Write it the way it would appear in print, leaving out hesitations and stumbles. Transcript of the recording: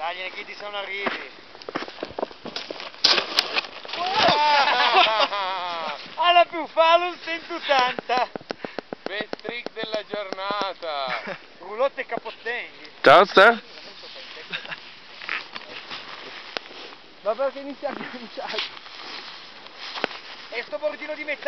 Dai, che ti sono arrivi. Alla più fallo un 180. Best trick della giornata. Roulotte e capottendi. Ciao Ste. Ma perché iniziamo? E sto bordino di metà.